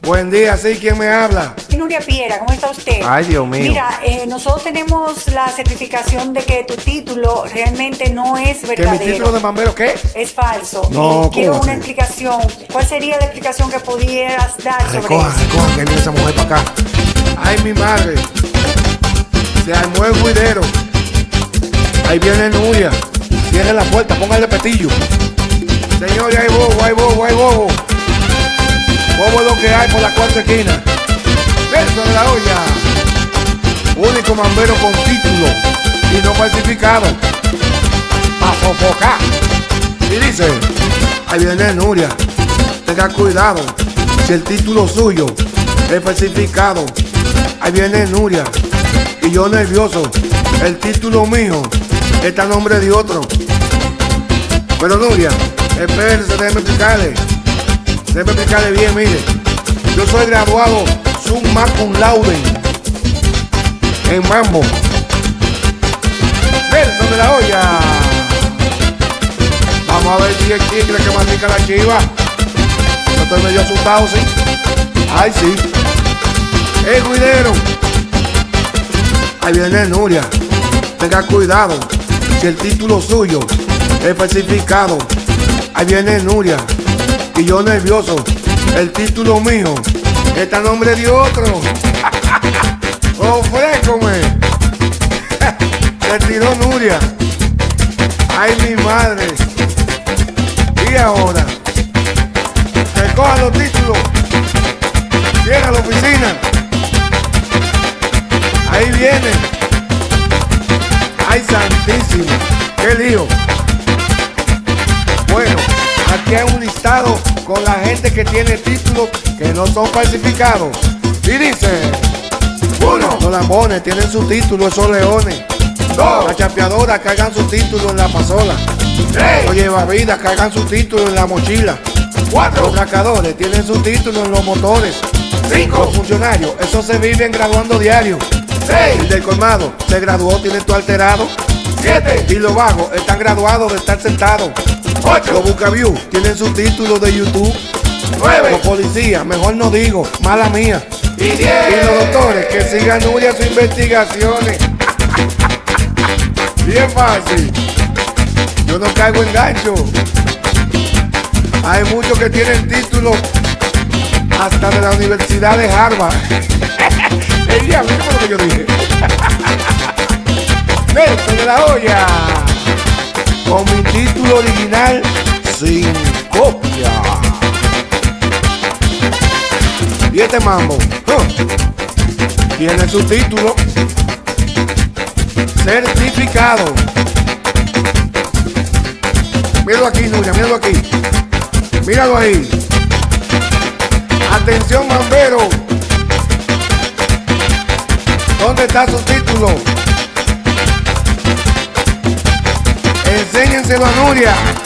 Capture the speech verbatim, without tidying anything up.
Buen día, sí, ¿quién me habla? Nuria Piera, ¿cómo está usted? Ay, Dios mío. Mira, eh, nosotros tenemos la certificación de que tu título realmente no es verdadero. ¿Que mi título de mambero qué? Es falso. No, eh, quiero ¿cómo una así? explicación. ¿Cuál sería la explicación que pudieras dar sobre Recoja, eso? recoja, que viene esa mujer para acá. Ay, mi madre. Se armó el juidero. Ahí viene Nuria. Cierre la puerta, póngale petillo. Señores, hay bobo, hay bobo, hay bobo. Bobo es lo que hay por la cuarta esquina. Verso de la olla. Único mambero con título y no falsificado. Pa' sofocar. Y dice, ahí viene Nuria. Tenga cuidado. Si el título suyo es falsificado. Ahí viene Nuria. Y yo nervioso. El título mío está a nombre de otro. Pero Nuria, espérese, déjeme explicarle. Déjeme explicarle bien, mire. Yo soy graduado summa cum laude en mambo. Verso de la olla. Vamos a ver si es chicle que mandica la chiva. No estoy medio asustado, ¿sí? Ay, sí. ¡Eh, juidero! Ahí viene Nuria. Tenga cuidado. Si el título suyo es falsificado. Ahí viene Nuria. Y yo nervioso. El título mío está a nombre de otro. ¡Ofrécome! Se tiró Nuria. ¡Ay, mi madre! Y ahora, recoja los títulos. Cierra la oficina. Ahí viene. ¡Ay, santísimo! ¡Qué lío! Bueno, aquí hay un listado con la gente que tiene títulos que no son falsificados. Y dice: uno, los lambones tienen su título, esos leones. Dos, las chapeadoras cargan su título en la pasola. Tres, los llevavidas cargan su título en la mochila. Cuatro, los tracadores tienen su título en los motores. Cinco, los funcionarios, esos se viven graduando diario. Seis, el del colmado se graduó, tiene tu alterado. Siete, y los vagos están graduados de estar sentados. Ocho, los Bucaviu tienen su título de YouTube. Nueve, los policías, mejor no digo, mala mía. Y diez, y los doctores, que sigan Nuria sus investigaciones. Bien fácil. Yo no caigo en gancho. Hay muchos que tienen título hasta de la Universidad de Harvard. El diablo, ¿qué fue lo que yo dije? Verso de la olla. Con mi título original sin copia. Y este mambo huh, tiene su título certificado. Míralo aquí, Nuria, míralo aquí. Míralo ahí. Atención, mambero. ¿Dónde está su título? Enséñenselo a Nuria.